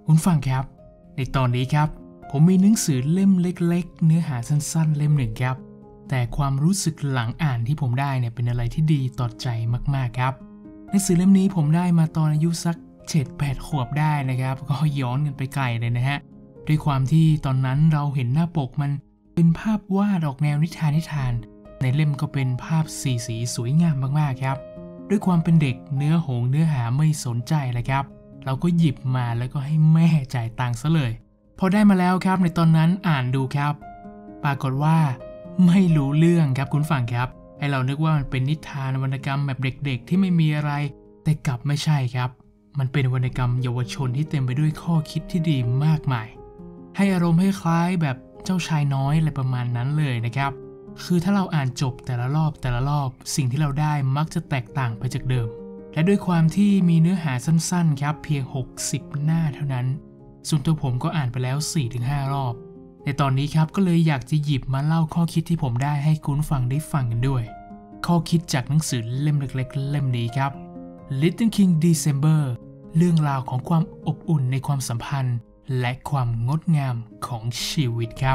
คุณฟังครับในตอนนี้ครับผมมีหนังสือเล่มเล็กๆเนื้อหาสั้นๆเล่มหนึ่งครับแต่ความรู้สึกหลังอ่านที่ผมได้เนี่ยเป็นอะไรที่ดีต่อใจมากๆครับหนังสือเล่มนี้ผมได้มาตอนอายุสัก 7-8 ขวบได้นะครับก็ย้อนกันไปไกลเลยนะฮะด้วยความที่ตอนนั้นเราเห็นหน้าปกมันเป็นภาพวาดออกแนวนิทานในเล่มก็เป็นภาพสีสวยงามมากๆครับด้วยความเป็นเด็กเนื้อหาไม่สนใจเลยครับเราก็หยิบมาแล้วก็ให้แม่จ่ายตังค์ซะเลยพอได้มาแล้วครับในตอนนั้นอ่านดูครับปรากฏว่าไม่รู้เรื่องครับคุณฟังครับให้เรานึกว่ามันเป็นนิทานวรรณกรรมแบบเด็กๆที่ไม่มีอะไรแต่กลับไม่ใช่ครับมันเป็นวรรณกรรมเยาวชนที่เต็มไปด้วยข้อคิดที่ดีมากมายให้อารมณ์ให้คล้ายแบบเจ้าชายน้อยอะไรประมาณนั้นเลยนะครับคือถ้าเราอ่านจบแต่ละรอบสิ่งที่เราได้มักจะแตกต่างไปจากเดิมและด้วยความที่มีเนื้อหาสั้นๆครับเพียง60 หน้าเท่านั้นส่วนตัวผมก็อ่านไปแล้ว 4-5 รอบในตอนนี้ครับก็เลยอยากจะหยิบมาเล่าข้อคิดที่ผมได้ให้คุณฟังได้ฟังกันด้วยข้อคิดจากหนังสือเล่มเล็กๆเล่มนี้ครับ Little King December เรื่องราวของความอบอุ่นในความสัมพันธ์และความงดงามของชีวิตครับ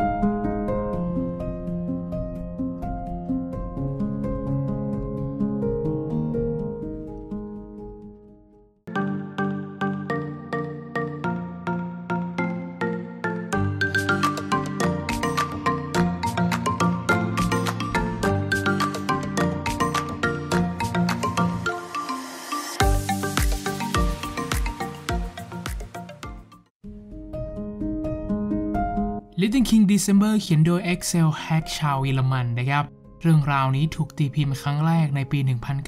Little King December เขียนโดย Axel Hack ชาวเยอรมันนะครับเรื่องราวนี้ถูกตีพิมพ์ครั้งแรกในปี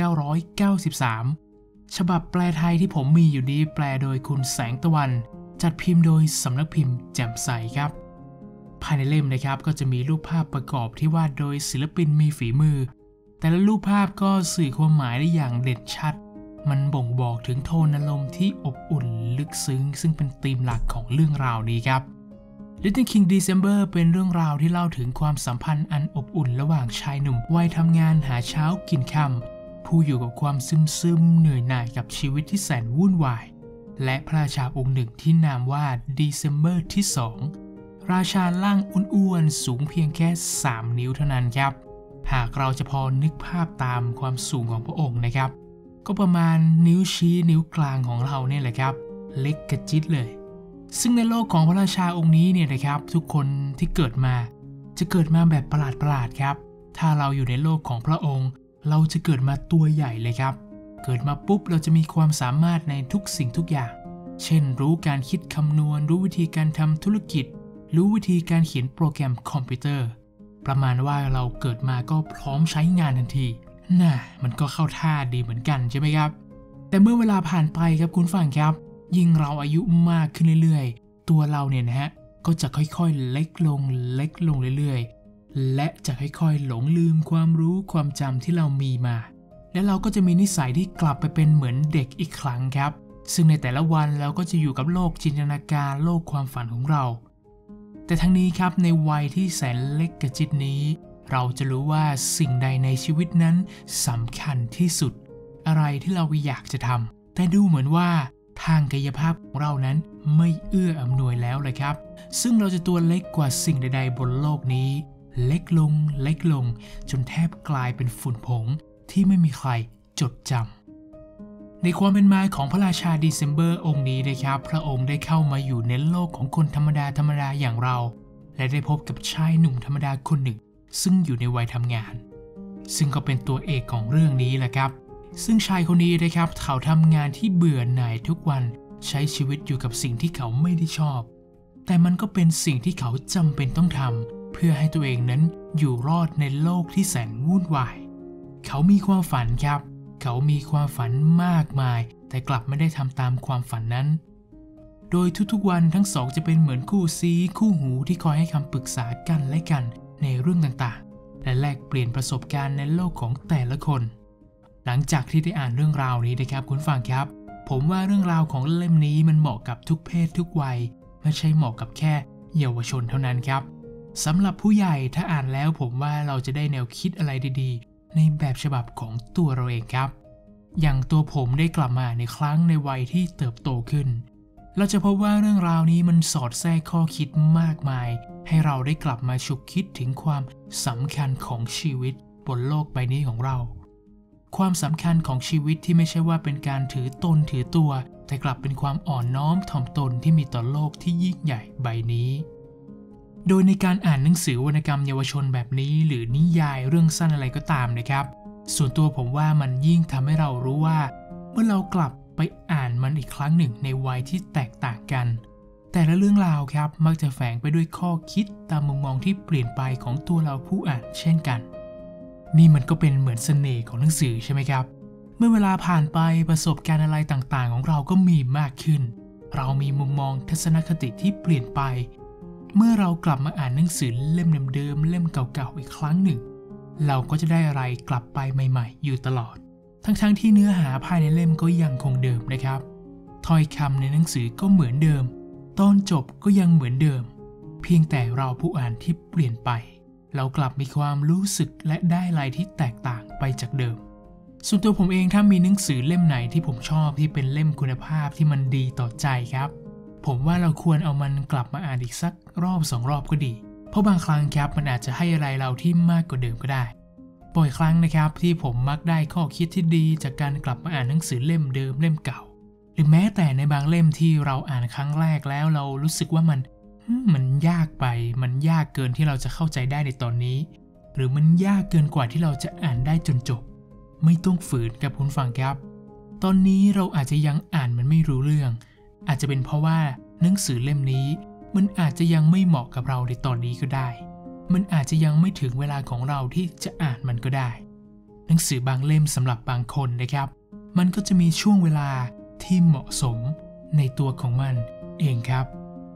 1993 ฉบับแปลไทยที่ผมมีอยู่นี้แปลโดยคุณแสงตะวันจัดพิมพ์โดยสำนักพิมพ์แจ่มใสครับภายในเล่มนะครับก็จะมีรูปภาพประกอบที่วาดโดยศิลปินมีฝีมือแต่ละรูปภาพก็สื่อความหมายได้อย่างเด่นชัดมันบ่งบอกถึงโทนอารมณ์ที่อบอุ่นลึกซึ้งซึ่งเป็นธีมหลักของเรื่องราวนี้ครับLittle King December เป็นเรื่องราวที่เล่าถึงความสัมพันธ์อันอบอุ่นระหว่างชายหนุ่มวัยทำงานหาเช้ากินค่ำผู้อยู่กับความซึมเหนื่อยหน่ายกับชีวิตที่แสนวุ่นวายและพระราชาองค์หนึ่งที่นามว่า December ที่ 2ราชาร่างอ้วนๆสูงเพียงแค่3 นิ้วเท่านั้นครับหากเราจะพอนึกภาพตามความสูงของพระองค์นะครับก็ประมาณนิ้วชี้นิ้วกลางของเราเนี่ยแหละครับเล็กกระจิตเลยซึ่งในโลกของพระราชาองค์นี้เนี่ยนะครับทุกคนที่เกิดมาจะเกิดมาแบบประหลาดครับถ้าเราอยู่ในโลกของพระองค์เราจะเกิดมาตัวใหญ่เลยครับเกิดมาปุ๊บเราจะมีความสามารถในทุกสิ่งทุกอย่างเช่นรู้การคิดคำนวณรู้วิธีการทำธุรกิจรู้วิธีการเขียนโปรแกรมคอมพิวเตอร์ประมาณว่าเราเกิดมาก็พร้อมใช้งานทันทีมันก็เข้าท่าดีเหมือนกันใช่ไหมครับแต่เมื่อเวลาผ่านไปครับคุณฟังครับยิ่งเราอายุมากขึ้นเรื่อยๆตัวเราเนี่ยนะฮะก็จะค่อยๆเล็กลงเรื่อยๆและจะค่อยๆหลงลืมความรู้ความจำที่เรามีมาและเราก็จะมีนิสัยที่กลับไปเป็นเหมือนเด็กอีกครั้งครับซึ่งในแต่ละวันเราก็จะอยู่กับโลกจินตนาการโลกความฝันของเราแต่ทั้งนี้ครับในวัยที่แสนเล็กกระจิตนี้เราจะรู้ว่าสิ่งใดในชีวิตนั้นสำคัญที่สุดอะไรที่เราอยากจะทำแต่ดูเหมือนว่าทางกายภาพของเรานั้นไม่เอื้ออำนวยแล้วเลยครับซึ่งเราจะตัวเล็กกว่าสิ่งใดๆบนโลกนี้เล็กลงจนแทบกลายเป็นฝุ่นผงที่ไม่มีใครจดจำในความเป็นมาของพระราชาดีเซมเบอร์องค์นี้นะครับพระองค์ได้เข้ามาอยู่ในโลกของคนธรรมดาอย่างเราและได้พบกับชายหนุ่มธรรมดาคนหนึ่งซึ่งอยู่ในวัยทำงานซึ่งก็เป็นตัวเอกของเรื่องนี้แหละครับซึ่งชายคนนี้นะครับเขาทำงานที่เบื่อหน่ายทุกวันใช้ชีวิตอยู่กับสิ่งที่เขาไม่ได้ชอบแต่มันก็เป็นสิ่งที่เขาจำเป็นต้องทำเพื่อให้ตัวเองนั้นอยู่รอดในโลกที่แสนวุ่นวายเขามีความฝันครับเขามีความฝันมากมายแต่กลับไม่ได้ทำตามความฝันนั้นโดยทุกๆวันทั้งสองจะเป็นเหมือนคู่ซีคู่หูที่คอยให้คำปรึกษากันและกันในเรื่องต่างๆและแลกเปลี่ยนประสบการณ์ในโลกของแต่ละคนหลังจากที่ได้อ่านเรื่องราวนี้นะครับคุณฟังครับผมว่าเรื่องราวของเล่มนี้มันเหมาะกับทุกเพศทุกวัยไม่ใช่เหมาะกับแค่เยาวชนเท่านั้นครับสำหรับผู้ใหญ่ถ้าอ่านแล้วผมว่าเราจะได้แนวคิดอะไรดีๆในแบบฉบับของตัวเราเองครับอย่างตัวผมได้กลับมาในครั้งในวัยที่เติบโตขึ้นเราจะพบว่าเรื่องราวนี้มันสอดแทรกข้อคิดมากมายให้เราได้กลับมาฉุกคิดถึงความสำคัญของชีวิตบนโลกใบนี้ของเราความสำคัญของชีวิตที่ไม่ใช่ว่าเป็นการถือตนถือตัวแต่กลับเป็นความอ่อนน้อมถ่อมตนที่มีต่อโลกที่ยิ่งใหญ่ใบนี้โดยในการอ่านหนังสือวรรณกรรมเยาวชนแบบนี้หรือนิยายเรื่องสั้นอะไรก็ตามนะครับส่วนตัวผมว่ามันยิ่งทำให้เรารู้ว่าเมื่อเรากลับไปอ่านมันอีกครั้งหนึ่งในวัยที่แตกต่างกันแต่ละเรื่องราวครับมักจะแฝงไปด้วยข้อคิดตามมุมมองที่เปลี่ยนไปของตัวเราผู้อ่านเช่นกันนี่มันก็เป็นเหมือนเสน่ห์ของหนังสือใช่ไหมครับเมื่อเวลาผ่านไปประสบการณ์อะไรต่างๆของเราก็มีมากขึ้นเรามีมุมมองทัศนคติที่เปลี่ยนไปเมื่อเรากลับมาอ่านหนังสือเล่มเดิมๆเล่มเก่าๆอีกครั้งหนึ่งเราก็จะได้อะไรกลับไปใหม่ๆอยู่ตลอดทั้งที่เนื้อหาภายในเล่มก็ยังคงเดิมนะครับถ้อยคำในหนังสือก็เหมือนเดิมตอนจบก็ยังเหมือนเดิมเพียงแต่เราผู้อ่านที่เปลี่ยนไปเรากลับมีความรู้สึกและได้อะไรที่แตกต่างไปจากเดิมส่วนตัวผมเองถ้ามีหนังสือเล่มไหนที่ผมชอบที่เป็นเล่มคุณภาพที่มันดีต่อใจครับผมว่าเราควรเอามันกลับมาอ่านอีกสักรอบ2 รอบก็ดีเพราะบางครั้งครับมันอาจจะให้อะไรเราที่มากกว่าเดิมก็ได้บ่อยครั้งนะครับที่ผมมักได้ข้อคิดที่ดีจากการกลับมาอ่านหนังสือเล่มเดิมเล่มเก่าหรือแม้แต่ในบางเล่มที่เราอ่านครั้งแรกแล้วเรารู้สึกว่ามันยากไปมันยากเกินที่เราจะเข้าใจได้ในตอนนี้หรือมันยากเกินกว่าที่เราจะอ่านได้จนจบไม่ต้องฝืนกับคุณฟังครับตอนนี้เราอาจจะยังอ่านมันไม่รู้เรื่องอาจจะเป็นเพราะว่าหนังสือเล่มนี้มันอาจจะยังไม่เหมาะกับเราในตอนนี้ก็ได้มันอาจจะยังไม่ถึงเวลาของเราที่จะอ่านมันก็ได้หนังสือบางเล่มสำหรับบางคนนะครับมันก็จะมีช่วงเวลาที่เหมาะสมในตัวของมันเองครับ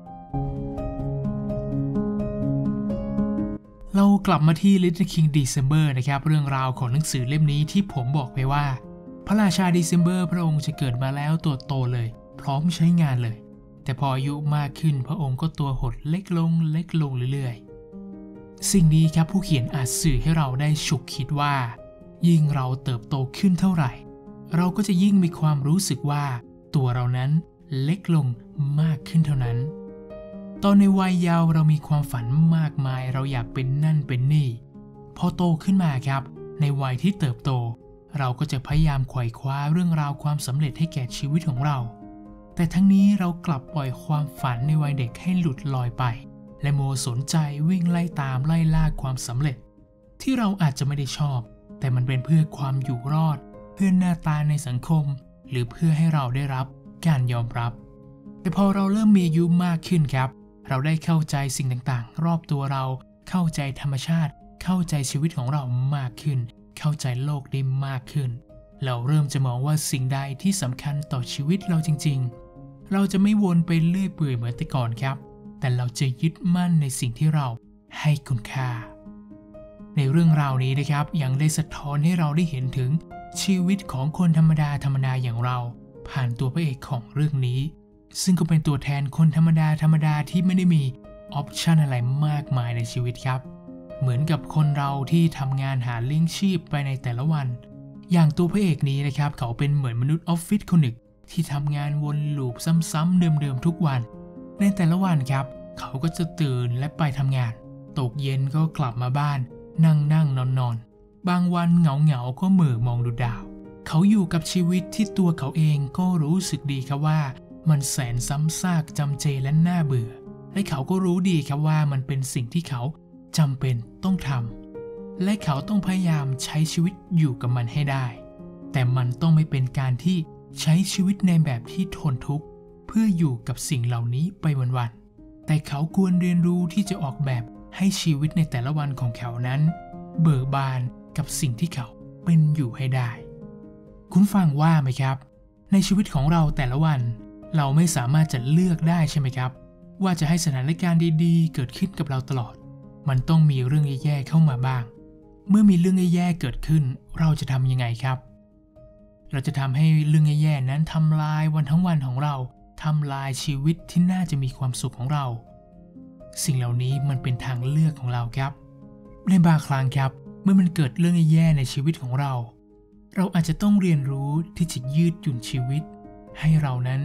เรากลับมาที่ Little King December นะครับเรื่องราวของหนังสือเล่มนี้ที่ผมบอกไปว่าพระราชา December พระองค์จะเกิดมาแล้วตัวโตเลยพร้อมใช้งานเลยแต่พออายุมากขึ้นพระองค์ก็ตัวหดเล็กลงเรื่อยๆสิ่งนี้ครับผู้เขียนอาจสื่อให้เราได้ฉุกคิดว่ายิ่งเราเติบโตขึ้นเท่าไหร่เราก็จะยิ่งมีความรู้สึกว่าตัวเรานั้นเล็กลงมากขึ้นเท่านั้นตอนในวัยเยาว์เรามีความฝันมากมายเราอยากเป็นนั่นเป็นนี่พอโตขึ้นมาครับในวัยที่เติบโตเราก็จะพยายามไขว่คว้าเรื่องราวความสำเร็จให้แก่ชีวิตของเราแต่ทั้งนี้เรากลับปล่อยความฝันในวัยเด็กให้หลุดลอยไปและโมสนใจวิ่งไล่ตามไล่ล่าความสำเร็จที่เราอาจจะไม่ได้ชอบแต่มันเป็นเพื่อความอยู่รอดเพื่อหน้าตาในสังคมหรือเพื่อให้เราได้รับการยอมรับแต่พอเราเริ่มมีอายุมากขึ้นครับเราได้เข้าใจสิ่งต่างๆรอบตัวเราเข้าใจธรรมชาติเข้าใจชีวิตของเรามากขึ้นเข้าใจโลกได้มากขึ้นเราเริ่มจะมองว่าสิ่งใดที่สำคัญต่อชีวิตเราจริงๆเราจะไม่วนไปเรื่อยเปื่อยเหมือนแต่ก่อนครับแต่เราจะยึดมั่นในสิ่งที่เราให้คุณค่าในเรื่องราวนี้นะครับยังได้สะท้อนให้เราได้เห็นถึงชีวิตของคนธรรมดาอย่างเราผ่านตัวพระเอกของเรื่องนี้ซึ่งก็เป็นตัวแทนคนธรรมดาที่ไม่ได้มีออปชันอะไรมากมายในชีวิตครับเหมือนกับคนเราที่ทำงานหาเลี้ยงชีพไปในแต่ละวันอย่างตัวพระเอกนี้นะครับเขาเป็นเหมือนมนุษย์ออฟฟิศคนหนึ่งที่ทำงานวนลูปซ้ำๆเดิมๆทุกวันในแต่ละวันครับเขาก็จะตื่นและไปทำงานตกเย็นก็กลับมาบ้านนั่งนอนบางวันเหงาก็เหม่อมองดูดาวเขาอยู่กับชีวิตที่ตัวเขาเองก็รู้สึกดีครับว่ามันแสนซ้ำซากจำเจและน่าเบื่อและเขาก็รู้ดีครับว่ามันเป็นสิ่งที่เขาจำเป็นต้องทำและเขาต้องพยายามใช้ชีวิตอยู่กับมันให้ได้แต่มันต้องไม่เป็นการที่ใช้ชีวิตในแบบที่ทนทุกข์เพื่ออยู่กับสิ่งเหล่านี้ไปวันๆแต่เขาควรเรียนรู้ที่จะออกแบบให้ชีวิตในแต่ละวันของเขานั้นเบิกบานกับสิ่งที่เขาเป็นอยู่ให้ได้คุณฟังว่าไหมครับในชีวิตของเราแต่ละวันเราไม่สามารถจะเลือกได้ใช่ไหมครับว่าจะให้สถานการณ์ดีๆเกิดขึ้นกับเราตลอดมันต้องมีเรื่องแย่ๆเข้ามาบ้างเมื่อมีเรื่องแย่ๆเกิดขึ้นเราจะทำยังไงครับเราจะทำให้เรื่องแย่ๆนั้นทำลายวันทั้งวันของเราทำลายชีวิตที่น่าจะมีความสุขของเราสิ่งเหล่านี้มันเป็นทางเลือกของเราครับในบางครั้งครับเมื่อมันเกิดเรื่องแย่ๆในชีวิตของเราอาจจะต้องเรียนรู้ที่จะยืดหยุ่นชีวิตให้เรานั้น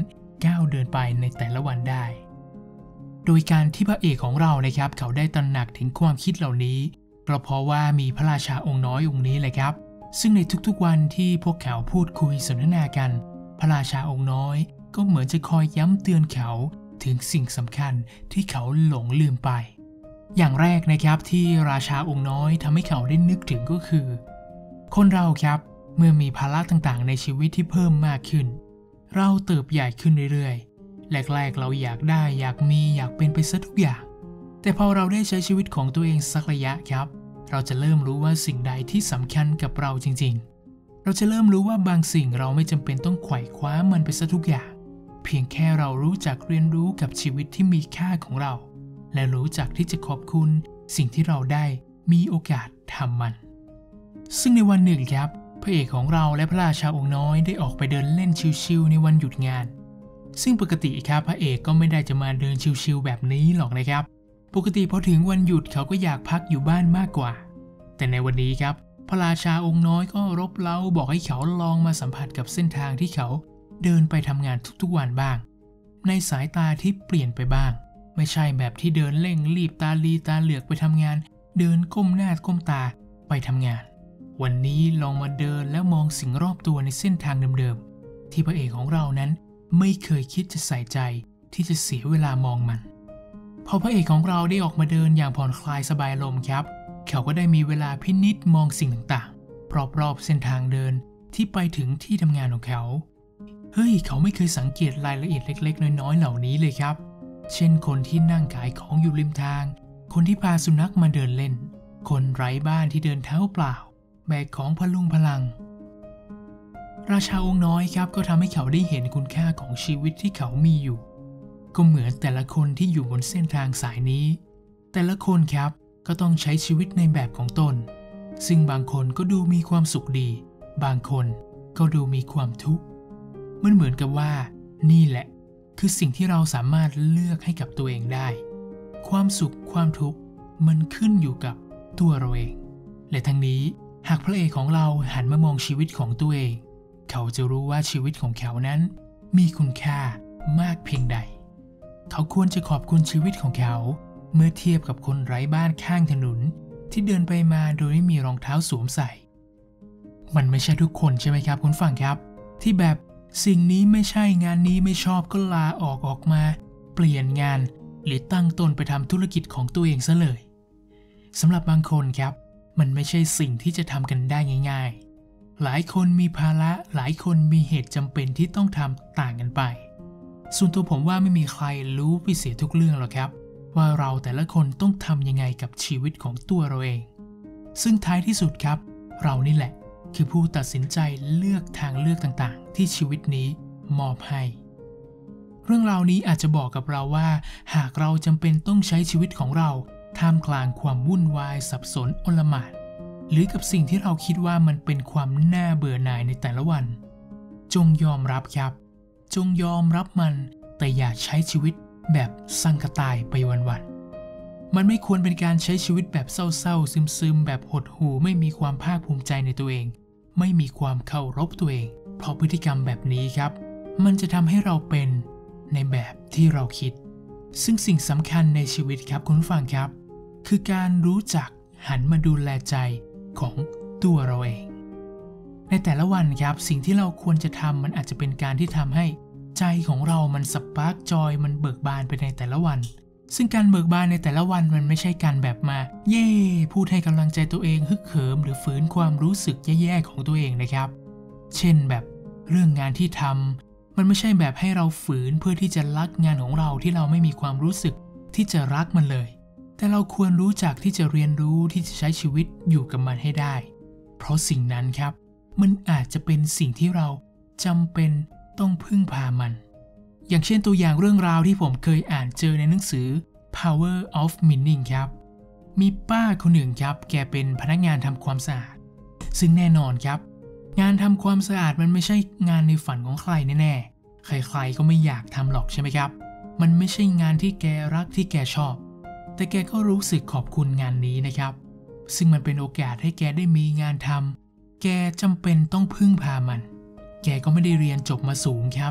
ก้าวเดินไปในแต่ละวันได้โดยการที่พระเอกของเรานะครับเขาได้ตระหนักถึงความคิดเหล่านี้ก็เพราะว่ามีพระราชาองค์น้อยองค์นี้เลยครับซึ่งในทุกๆวันที่พวกเขาพูดคุยสนทนากันพระราชาองค์น้อยก็เหมือนจะคอยย้ำเตือนเขาถึงสิ่งสำคัญที่เขาหลงลืมไปอย่างแรกนะครับที่ราชาองค์น้อยทำให้เขาได้นึกถึงก็คือคนเราครับเมื่อมีภาระต่างๆในชีวิตที่เพิ่มมากขึ้นเราเติบใหญ่ขึ้นเรื่อยๆแรกๆเราอยากได้อยากมีอยากเป็นไปซะทุกอย่างแต่พอเราได้ใช้ชีวิตของตัวเองสักระยะครับเราจะเริ่มรู้ว่าสิ่งใดที่สำคัญกับเราจริงๆเราจะเริ่มรู้ว่าบางสิ่งเราไม่จำเป็นต้องไขว่คว้ามันไปซะทุกอย่างเพียงแค่เรารู้จักเรียนรู้กับชีวิตที่มีค่าของเราและรู้จักที่จะขอบคุณสิ่งที่เราได้มีโอกาสทำมันซึ่งในวันหนึ่งครับพระเอกของเราและพระราชาองค์น้อยได้ออกไปเดินเล่นชิลๆในวันหยุดงานซึ่งปกติครับพระเอกก็ไม่ได้จะมาเดินชิลๆแบบนี้หรอกนะครับปกติพอถึงวันหยุดเขาก็อยากพักอยู่บ้านมากกว่าแต่ในวันนี้ครับพระราชาองค์น้อยก็รบเร้าบอกให้เขาลองมาสัมผัสกับเส้นทางที่เขาเดินไปทำงานทุกๆวันบ้างในสายตาที่เปลี่ยนไปบ้างไม่ใช่แบบที่เดินเร่งรีบตาลีตาเหลือกไปทำงานเดินก้มหน้าก้มตาไปทำงานวันนี้ลองมาเดินแล้วมองสิ่งรอบตัวในเส้นทางเดิมๆที่พระเอกของเรานั้นไม่เคยคิดจะใส่ใจที่จะเสียเวลามองมันพอพระเอกของเราได้ออกมาเดินอย่างผ่อนคลายสบายลมครับเขาก็ได้มีเวลาพินิจมองสิ่งต่างๆรอบๆเส้นทางเดินที่ไปถึงที่ทำงานของเขาเฮ้ยเขาไม่เคยสังเกตรายละเอียดเล็กๆน้อยๆเหล่านี้เลยครับเช่นคนที่นั่งขายของอยู่ริมทางคนที่พาสุนัขมาเดินเล่นคนไร้บ้านที่เดินเท้าเปล่าแบกของพลุงพลังราชาองค์น้อยครับก็ทำให้เขาได้เห็นคุณค่าของชีวิตที่เขามีอยู่ก็เหมือนแต่ละคนที่อยู่บนเส้นทางสายนี้แต่ละคนครับก็ต้องใช้ชีวิตในแบบของตนซึ่งบางคนก็ดูมีความสุขดีบางคนก็ดูมีความทุกข์มันเหมือนกับว่านี่แหละคือสิ่งที่เราสามารถเลือกให้กับตัวเองได้ความสุขความทุกข์มันขึ้นอยู่กับตัวเราเองและทั้งนี้หากพระเอกของเราหันมามองชีวิตของตัวเองเขาจะรู้ว่าชีวิตของเขานั้นมีคุณค่ามากเพียงใดเขาควรจะขอบคุณชีวิตของเขาเมื่อเทียบกับคนไร้บ้านข้างถนนที่เดินไปมาโดยไม่มีรองเท้าสวมใส่มันไม่ใช่ทุกคนใช่ไหมครับคุณฟังครับที่แบบสิ่งนี้ไม่ใช่งานนี้ไม่ชอบก็ลาออกมาเปลี่ยนงานหรือตั้งตนไปทำธุรกิจของตัวเองซะเลยสำหรับบางคนครับมันไม่ใช่สิ่งที่จะทำกันได้ง่ายๆหลายคนมีภาระหลายคนมีเหตุจำเป็นที่ต้องทำต่างกันไปส่วนตัวผมว่าไม่มีใครรู้ไปเสียทุกเรื่องหรอกครับว่าเราแต่ละคนต้องทำยังไงกับชีวิตของตัวเราเองซึ่งท้ายที่สุดครับเรานี่แหละคือผู้ตัดสินใจเลือกทางเลือกต่างๆที่ชีวิตนี้มอบให้เรื่องราวนี้อาจจะบอกกับเราว่าหากเราจำเป็นต้องใช้ชีวิตของเราท่ามกลางความวุ่นวายสับสนโอลหม่านหรือกับสิ่งที่เราคิดว่ามันเป็นความน่าเบื่อหน่ายในแต่ละวันจงยอมรับครับจงยอมรับมันแต่อย่าใช้ชีวิตแบบสังกตายไปวันๆมันไม่ควรเป็นการใช้ชีวิตแบบเศร้าๆซึมๆแบบหดหู่ไม่มีความภาคภูมิใจในตัวเองไม่มีความเคารพตัวเองเพราะพฤติกรรมแบบนี้ครับมันจะทำให้เราเป็นในแบบที่เราคิดซึ่งสิ่งสำคัญในชีวิตครับคุณผู้ฟังครับคือการรู้จักหันมาดูแลใจของตัวเราเองในแต่ละวันครับสิ่งที่เราควรจะทำมันอาจจะเป็นการที่ทำให้ใจของเรามันสปาร์กจอยมันเบิกบานไปในแต่ละวันซึ่งการเบิกบานในแต่ละวันมันไม่ใช่การแบบมาเย่พูดให้กำลังใจตัวเองฮึกเหิมหรือฝืนความรู้สึกแย่ๆของตัวเองนะครับเช่นแบบเรื่องงานที่ทำมันไม่ใช่แบบให้เราฝืนเพื่อที่จะรักงานของเราที่เราไม่มีความรู้สึกที่จะรักมันเลยแต่เราควรรู้จักที่จะเรียนรู้ที่จะใช้ชีวิตอยู่กับมันให้ได้เพราะสิ่งนั้นครับมันอาจจะเป็นสิ่งที่เราจำเป็นต้องพึ่งพามันอย่างเช่นตัวอย่างเรื่องราวที่ผมเคยอ่านเจอในหนังสือ Power of Meaning ครับมีป้าคนหนึ่งครับแกเป็นพนักงานทำความสะอาดซึ่งแน่นอนครับงานทำความสะอาดมันไม่ใช่งานในฝันของใครแน่ๆใครๆก็ไม่อยากทำหรอกใช่ไหมครับมันไม่ใช่งานที่แกรักที่แกชอบแต่แกก็รู้สึกขอบคุณงานนี้นะครับซึ่งมันเป็นโอกาสให้แกได้มีงานทำแกจำเป็นต้องพึ่งพามันแกก็ไม่ได้เรียนจบมาสูงครับแ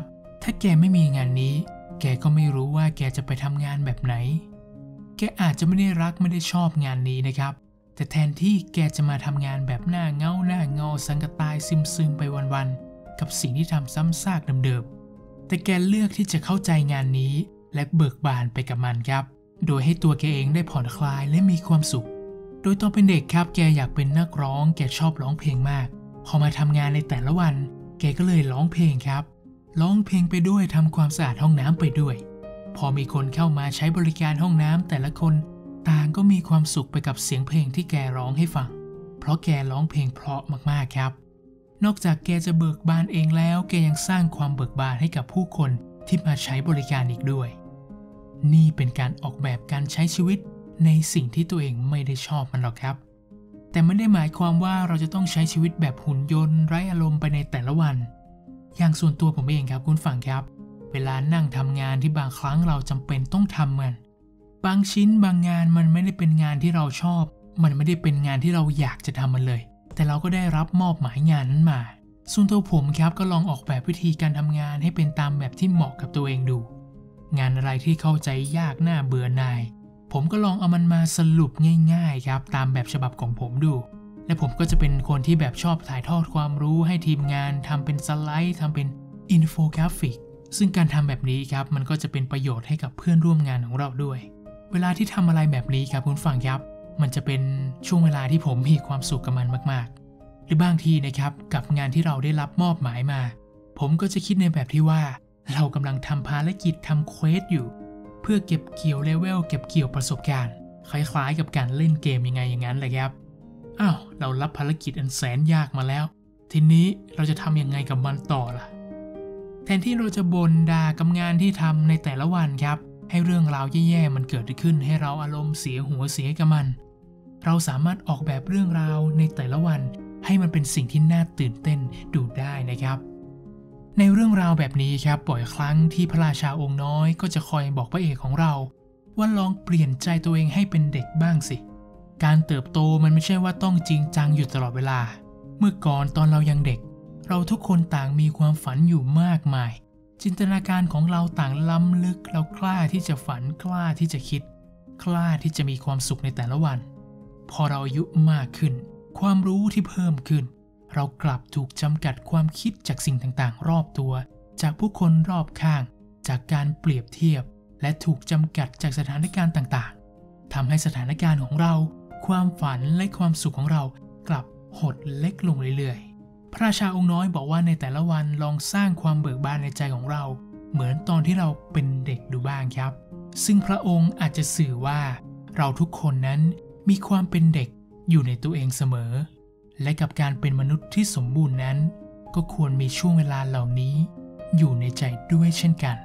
ถ้าแกไม่มีงานนี้แกก็ไม่รู้ว่าแกจะไปทำงานแบบไหนแกอาจจะไม่ได้รักไม่ได้ชอบงานนี้นะครับแต่แทนที่แกจะมาทำงานแบบหน้าเงาสังกะตายซึมไปวันๆกับสิ่งที่ทำซ้ำซากเดิมๆแต่แกเลือกที่จะเข้าใจงานนี้และเบิกบานไปกับมันครับโดยให้ตัวแกเองได้ผ่อนคลายและมีความสุขโดยตอนเป็นเด็กครับแกอยากเป็นนักร้องแกชอบร้องเพลงมากพอมาทำงานในแต่ละวันแกก็เลยร้องเพลงครับร้องเพลงไปด้วยทำความสะอาดห้องน้ำไปด้วยพอมีคนเข้ามาใช้บริการห้องน้ำแต่ละคนต่างก็มีความสุขไปกับเสียงเพลงที่แกร้องให้ฟังเพราะแกร้องเพลงเพราะมากๆครับนอกจากแกจะเบิกบานเองแล้วแกยังสร้างความเบิกบานให้กับผู้คนที่มาใช้บริการอีกด้วยนี่เป็นการออกแบบการใช้ชีวิตในสิ่งที่ตัวเองไม่ได้ชอบมันหรอกครับแต่ไม่ได้หมายความว่าเราจะต้องใช้ชีวิตแบบหุ่นยนต์ไร้อารมณ์ไปในแต่ละวันอย่างส่วนตัวผมเองครับคุณฟังครับเวลานั่งทำงานที่บางครั้งเราจำเป็นต้องทำมันบางชิ้นบางงานมันไม่ได้เป็นงานที่เราชอบมันไม่ได้เป็นงานที่เราอยากจะทำมันเลยแต่เราก็ได้รับมอบหมายงานนั้นมาส่วนตัวผมครับก็ลองออกแบบวิธีการทำงานให้เป็นตามแบบที่เหมาะกับตัวเองดูงานอะไรที่เข้าใจยากน่าเบื่อหน่ายผมก็ลองเอามันมาสรุปง่ายๆครับตามแบบฉบับของผมดูและผมก็จะเป็นคนที่แบบชอบถ่ายทอดความรู้ให้ทีมงานทำเป็นสไลด์ทำเป็นอินโฟกราฟิกซึ่งการทำแบบนี้ครับมันก็จะเป็นประโยชน์ให้กับเพื่อนร่วมงานของเราด้วยเวลาที่ทำอะไรแบบนี้ครับคุณฟังครับมันจะเป็นช่วงเวลาที่ผมมีความสุขกับมันมากๆหรือบางทีนะครับกับงานที่เราได้รับมอบหมายมาผมก็จะคิดในแบบที่ว่าเรากำลังทำภารกิจทำเควสอยู่เพื่อเก็บเกี่ยวเลเวลเก็บเกี่ยวประสบการณ์คล้ายๆกับการเล่นเกมยังไงอย่างนั้นเลยครับเรารับภารกิจอันแสนยากมาแล้วทีนี้เราจะทำยังไงกับมันต่อล่ะแทนที่เราจะบ่นด่ากับงานที่ทำในแต่ละวันครับให้เรื่องราวแย่ๆมันเกิดขึ้นให้เราอารมณ์เสียหัวเสียกับมันเราสามารถออกแบบเรื่องราวในแต่ละวันให้มันเป็นสิ่งที่น่าตื่นเต้นดูได้นะครับในเรื่องราวแบบนี้ครับบ่อยครั้งที่พระราชาองค์น้อยก็จะคอยบอกพระเอกของเราว่าลองเปลี่ยนใจตัวเองให้เป็นเด็กบ้างสิการเติบโตมันไม่ใช่ว่าต้องจริงจังอยู่ตลอดเวลาเมื่อก่อนตอนเรายังเด็กเราทุกคนต่างมีความฝันอยู่มากมายจินตนาการของเราต่างล้ำลึกเรากล้าที่จะฝันกล้าที่จะคิดกล้าที่จะมีความสุขในแต่ละวันพอเราอายุมากขึ้นความรู้ที่เพิ่มขึ้นเรากลับถูกจำกัดความคิดจากสิ่งต่างๆรอบตัวจากผู้คนรอบข้างจากการเปรียบเทียบและถูกจำกัดจากสถานการณ์ต่างๆทำให้สถานการณ์ของเราความฝันและความสุขของเรากลับหดเล็กลงเรื่อยๆพระราชาองค์น้อยบอกว่าในแต่ละวันลองสร้างความเบิกบานในใจของเราเหมือนตอนที่เราเป็นเด็กดูบ้างครับซึ่งพระองค์อาจจะสื่อว่าเราทุกคนนั้นมีความเป็นเด็กอยู่ในตัวเองเสมอและกับการเป็นมนุษย์ที่สมบูรณ์นั้นก็ควรมีช่วงเวลาเหล่านี้อยู่ในใจด้วยเช่นกัน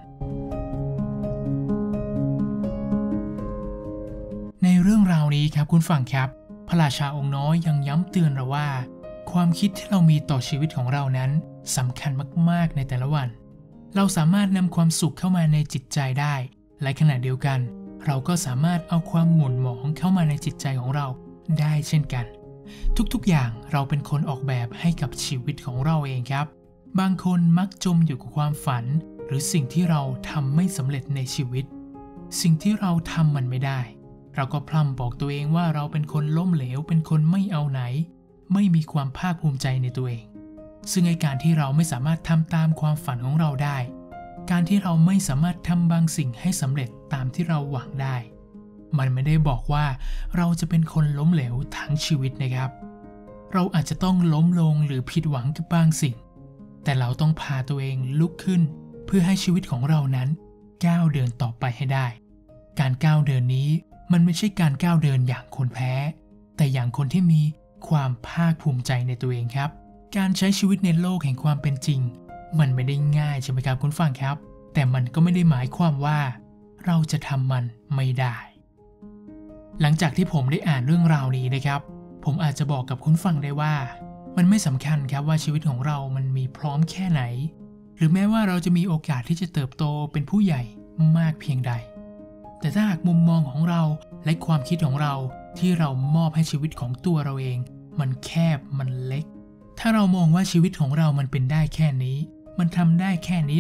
ในเรื่องราวนี้ครับคุณฟังครับพระราชาองค์น้อยยังย้ำเตือนเราว่าความคิดที่เรามีต่อชีวิตของเรานั้นสำคัญมากๆในแต่ละวันเราสามารถนำความสุขเข้ามาในจิตใจได้และขณะเดียวกันเราก็สามารถเอาความหม่นหมองเข้ามาในจิตใจของเราได้เช่นกันทุกๆอย่างเราเป็นคนออกแบบให้กับชีวิตของเราเองครับบางคนมักจมอยู่กับความฝันหรือสิ่งที่เราทำไม่สำเร็จในชีวิตสิ่งที่เราทำมันไม่ได้เราก็พร่ำบอกตัวเองว่าเราเป็นคนล้มเหลวเป็นคนไม่เอาไหนไม่มีความภาคภูมิใจในตัวเองซึ่งไอ้การที่เราไม่สามารถทำตามความฝันของเราได้การที่เราไม่สามารถทำบางสิ่งให้สำเร็จตามที่เราหวังได้มันไม่ได้บอกว่าเราจะเป็นคนล้มเหลวทั้งชีวิตนะครับเราอาจจะต้องล้มลงหรือผิดหวังกับบางสิ่งแต่เราต้องพาตัวเองลุกขึ้นเพื่อให้ชีวิตของเรานั้นก้าวเดินต่อไปให้ได้การก้าวเดินนี้มันไม่ใช่การก้าวเดินอย่างคนแพ้แต่อย่างคนที่มีความภาคภูมิใจในตัวเองครับการใช้ชีวิตในโลกแห่งความเป็นจริงมันไม่ได้ง่ายใช่ไหมครับคุณฟังครับแต่มันก็ไม่ได้หมายความว่าเราจะทำมันไม่ได้หลังจากที่ผมได้อ่านเรื่องราวนี้นะครับผมอาจจะบอกกับคุณฟังได้ว่ามันไม่สำคัญครับว่าชีวิตของเรามันมีพร้อมแค่ไหนหรือแม้ว่าเราจะมีโอกาสที่จะเติบโตเป็นผู้ใหญ่มากเพียงใดแต่ถ้าหากมุมมองของเราและความคิดของเราที่เรามอบให้ชีวิตของตัวเราเองมันแคบมันเล็กถ้าเรามองว่าชีวิตของเรามันเป็นได้แค่นี้มันทำได้แค่นี้แหละ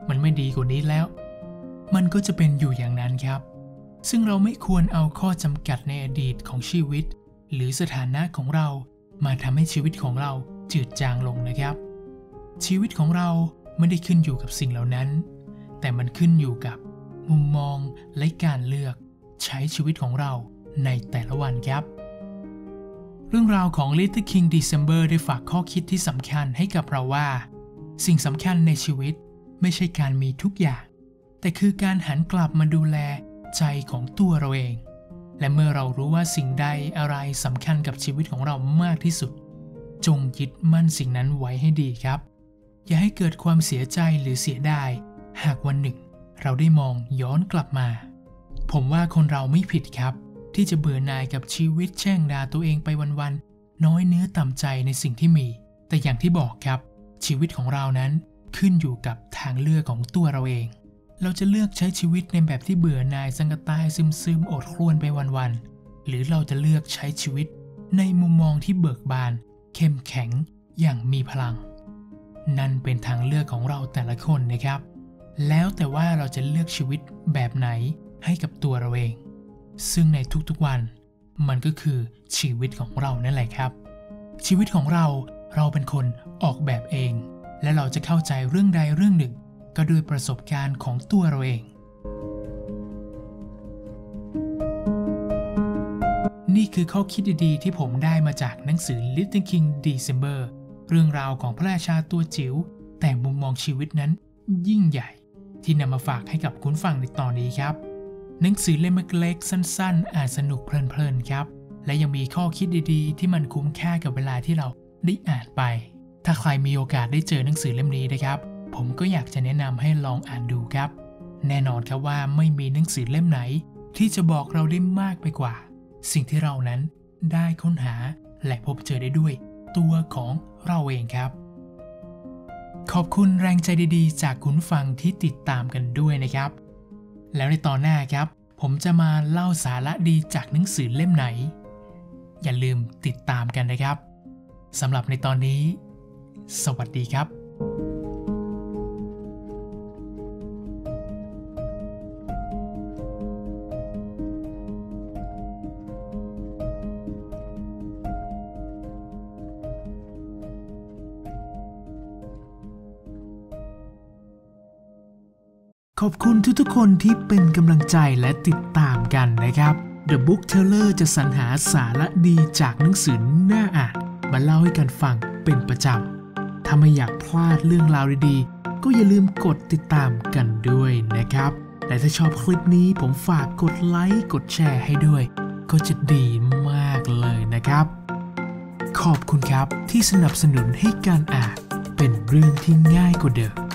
มันไม่ดีกว่านี้แล้วมันก็จะเป็นอยู่อย่างนั้นครับซึ่งเราไม่ควรเอาข้อจำกัดในอดีตของชีวิตหรือสถานะของเรามาทำให้ชีวิตของเราจืดจางลงนะครับชีวิตของเราไม่ได้ขึ้นอยู่กับสิ่งเหล่านั้นแต่มันขึ้นอยู่กับมุมมองและการเลือกใช้ชีวิตของเราในแต่ละวันครับเรื่องราวของ Little King December ได้ฝากข้อคิดที่สำคัญให้กับเราว่าสิ่งสำคัญในชีวิตไม่ใช่การมีทุกอย่างแต่คือการหันกลับมาดูแลใจของตัวเราเองและเมื่อเรารู้ว่าสิ่งใดอะไรสำคัญกับชีวิตของเรามากที่สุดจงยึดมั่นสิ่งนั้นไว้ให้ดีครับอย่าให้เกิดความเสียใจหรือเสียดายหากวันหนึ่งเราได้มองย้อนกลับมาผมว่าคนเราไม่ผิดครับที่จะเบื่อหน่ายกับชีวิตแช่งด่าตัวเองไปวันๆน้อยเนื้อต่ำใจในสิ่งที่มีแต่อย่างที่บอกครับชีวิตของเรานั้นขึ้นอยู่กับทางเลือกของตัวเราเองเราจะเลือกใช้ชีวิตในแบบที่เบื่อหน่ายสังกตายซึมๆอดครวญไปวันๆหรือเราจะเลือกใช้ชีวิตในมุมมองที่เบิกบานเข้มแข็งอย่างมีพลังนั่นเป็นทางเลือกของเราแต่ละคนนะครับแล้วแต่ว่าเราจะเลือกชีวิตแบบไหนให้กับตัวเราเองซึ่งในทุกๆวันมันก็คือชีวิตของเรานั่นแหละครับชีวิตของเราเป็นคนออกแบบเองและเราจะเข้าใจเรื่องใดเรื่องหนึ่งก็ด้วยประสบการณ์ของตัวเราเองนี่คือข้อคิดดีๆที่ผมได้มาจากหนังสือ Little King December เรื่องราวของพระราชาตัวจิ๋วแต่มุมมองชีวิตนั้นยิ่งใหญ่ที่นำมาฝากให้กับคุณฟังในตอนนี้ครับหนังสือเล่มเล็กๆสั้นๆอ่านสนุกเพลินๆครับและยังมีข้อคิดดีๆที่มันคุ้มค่ากับเวลาที่เราได้อ่านไปถ้าใครมีโอกาสได้เจอหนังสือเล่มนี้นะครับผมก็อยากจะแนะนำให้ลองอ่านดูครับแน่นอนครับว่าไม่มีหนังสือเล่มไหนที่จะบอกเราได้มากไปกว่าสิ่งที่เรานั้นได้ค้นหาและพบเจอได้ด้วยตัวของเราเองครับขอบคุณแรงใจดีๆจากคุณฟังที่ติดตามกันด้วยนะครับแล้วในตอนหน้าครับผมจะมาเล่าสาระดีจากหนังสือเล่มไหนอย่าลืมติดตามกันนะครับสำหรับในตอนนี้สวัสดีครับขอบคุณทุกๆคนที่เป็นกำลังใจและติดตามกันนะครับ The Book Teller จะสรรหาสาระดีจากหนังสือน่าอ่านมาเล่าให้กันฟังเป็นประจำถ้าไม่อยากพลาดเรื่องราวดีๆก็อย่าลืมกดติดตามกันด้วยนะครับและถ้าชอบคลิปนี้ผมฝากกดไลค์กดแชร์ให้ด้วยก็จะดีมากเลยนะครับขอบคุณครับที่สนับสนุนให้การอ่านเป็นเรื่องที่ง่ายกว่าเดิม